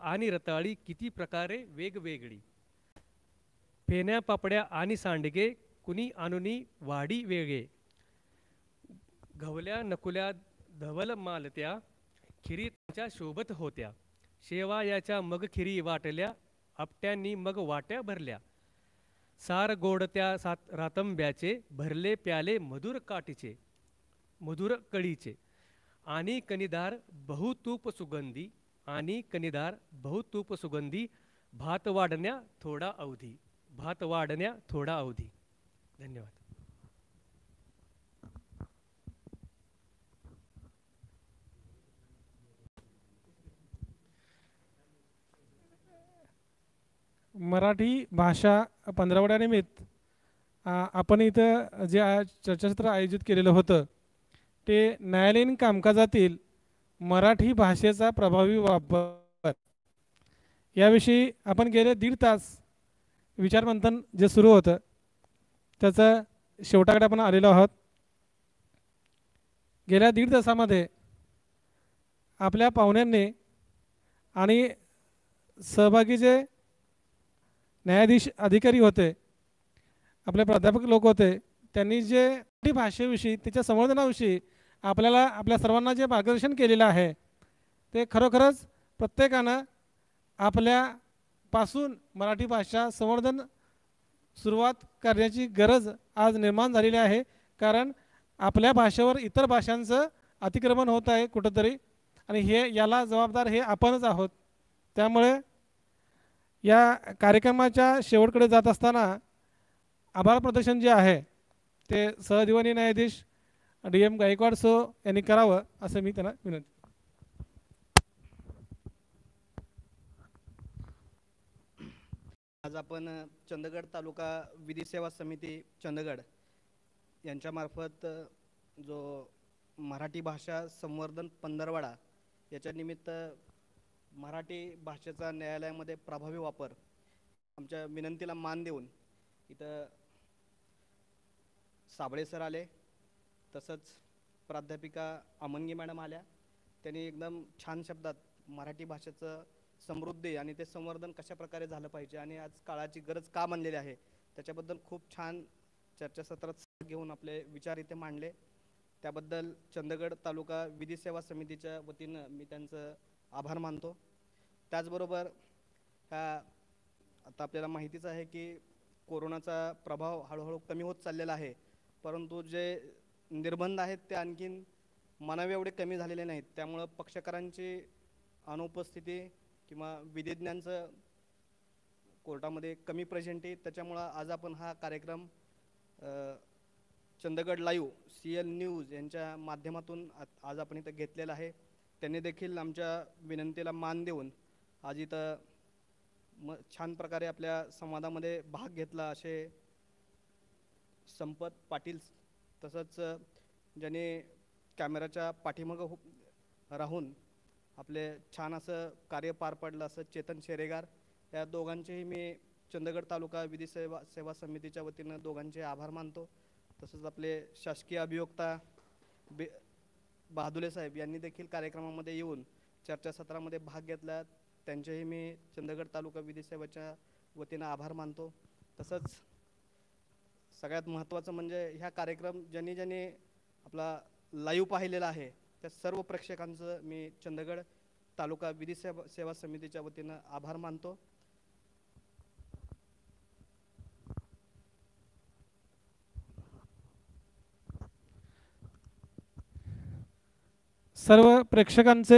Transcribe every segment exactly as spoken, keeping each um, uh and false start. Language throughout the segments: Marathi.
आणि रताळी किती प्रकारे वेगवेगळी. फेण्या पापड्या आणि सांडगे कुणी आणुनी वाडी वेगळे. घवल्या नकुल्या धवल मालत्या खिरी त्यांच्या शोभत होत्या. शेवायाच्या मग खिरी वाटल्या आपट्यांनी मग वाट्या भरल्या. सार गोडत्या सात रातंब्याचे भरले प्याले मधुर काठीचे मधुर कळीचे. आणि कणीदार बहुतूप सुगंधी आणि कणीदार बहुतूप सुगंधी. भात वाढण्या थोडा अवधी भात वाढण्या थोडा अवधी. धन्यवाद. मराठी भाषा पंधरवड्यानिमित्त आपण इथं जे चर्चासत्र आयोजित केलेलं होतं ते न्यायालयीन कामकाजातील मराठी भाषेचा प्रभावी वापर याविषयी आपण गेले दीड तास विचारमंथन जे सुरू होतं त्याचं शेवटाकडे आपण आलेलो आहोत. गेल्या दीड तासामध्ये आपल्या पाहुण्यांनी आणि सहभागी जे न्यायाधीश अधिकारी होते आपले प्राध्यापक लोक होते त्यांनी जे मराठी भाषेविषयी त्याच्या संवर्धनाविषयी आपल्याला आपल्या सर्वांना जे मार्गदर्शन केलेलं आहे ते खरोखरच प्रत्येकानं आपल्यापासून मराठी भाषा संवर्धन सुरुवात करण्याची गरज आज निर्माण झालेली आहे. कारण आपल्या भाषेवर इतर भाषांचं अतिक्रमण होत आहे कुठंतरी आणि हे याला जबाबदार हे आपणच आहोत. त्यामुळे या कार्यक्रमाच्या शेवटकडे जात असताना आभार प्रदर्शन जे आहे ते सहदिवाणी न्यायाधीश डी एम गायकवाड सो यांनी करावं असं मी त्यांना विनंती. आज आपण चंदगड तालुका विधी सेवा समिती चंदगड यांच्यामार्फत जो मराठी भाषा संवर्धन पंधरवडा याच्या निमित्त मराठी भाषेचा न्यायालयामध्ये प्रभावी वापर आमच्या विनंतीला मान देऊन इथं साबळे सर आले, तसंच प्राध्यापिका अमंगी मॅडम आल्या. त्यांनी एकदम छान शब्दात मराठी भाषेचं समृद्धी आणि ते संवर्धन कशा प्रकारे झालं पाहिजे आणि आज काळाची गरज का मानलेली आहे त्याच्याबद्दल खूप छान चर्चासत्रात घेऊन आपले विचार इथे मांडले. त्याबद्दल चंदगड तालुका विधी सेवा समितीच्या वतीनं मी त्यांचं आभार मानतो. त्याचबरोबर ह्या आता आपल्याला माहितीच आहे की कोरोनाचा प्रभाव हळूहळू कमी होत चाललेला आहे, परंतु जे निर्बंध आहेत ते आणखीन मनावे एवढे कमी झालेले नाहीत. त्यामुळं पक्षकारांची अनुपस्थिती किंवा विधिज्ञांचं कोर्टामध्ये कमी प्रेझेंटी त्याच्यामुळं आज आपण हा कार्यक्रम Chandgad live C L news यांच्या माध्यमातून आज आपण इथं घेतलेला आहे. त्यांनी देखील आमच्या विनंतीला मान देऊन आज इथं म छान प्रकारे आपल्या संवादामध्ये भाग घेतला. असे संपत पाटील, तसंच ज्यांनी कॅमेराच्या पाठीमागं राहून आपले छान असं कार्य पार पडलं असं चेतन शेरेगार, या दोघांचेही मी चंदगड तालुका विधी सेवा सेवा समितीच्या वतीनं दोघांचे आभार मानतो. तसंच आपले शासकीय अभियोक्ता बे बहादुले साहेब यांनी देखील कार्यक्रमामध्ये येऊन चर्चासत्रामध्ये भाग घेतला, त्यांचेही मी चंदगड तालुका विधी सेवेच्या वतीनं आभार मानतो. तसंच सगळ्यात महत्त्वाचं म्हणजे ह्या कार्यक्रम ज्यांनी ज्यांनी आपला लाईव्ह पाहिलेला आहे त्या सर्व प्रेक्षकांचं मी चंदगड तालुका विधी सेवा सेवा समितीच्या वतीनं आभार मानतो. सर्व प्रेक्षकांचे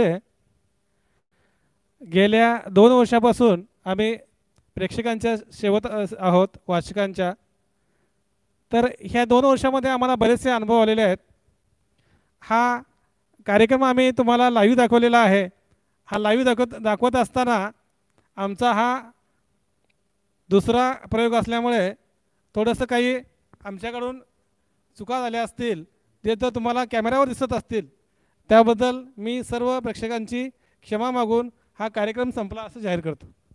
गेल्या दोन वर्षापासून आम्ही प्रेक्षकांच्या सेवेत आहोत वाचकांच्या. तर ह्या दोन वर्षामध्ये आम्हाला बरेचसे अनुभव आलेले आहेत. हा कार्यक्रम आम्ही तुम्हाला लाईव्ह दाखवलेला आहे. हा लाईव्ह दाखवत दाखवत असताना आमचा हा दुसरा प्रयोग असल्यामुळे थोडंसं काही आमच्याकडून चुका झाल्या असतील ते तर तुम्हाला कॅमेऱ्यावर दिसत असतील, त्याबद्दल मी सर्व प्रेक्षकांची क्षमा मागून हा कार्यक्रम संपला असं जाहीर करतो.